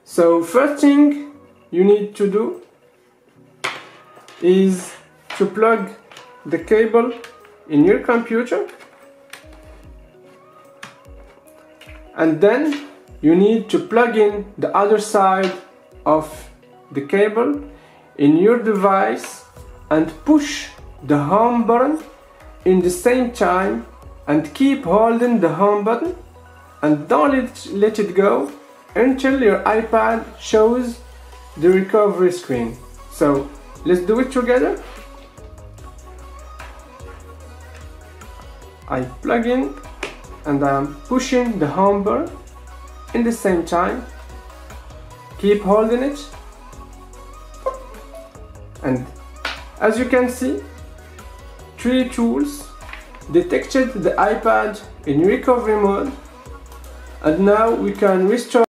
So first thing you need to do is to plug the cable in your computer, and then you need to plug in the other side of the cable in your device and push the home button in the same time, and keep holding the home button and don't let it go until your iPad shows the recovery screen. So let's do it together. I plug in and I'm pushing the home button in the same time. Keep holding it, and as you can see, 3 tools detected the iPad in recovery mode, and now we can restore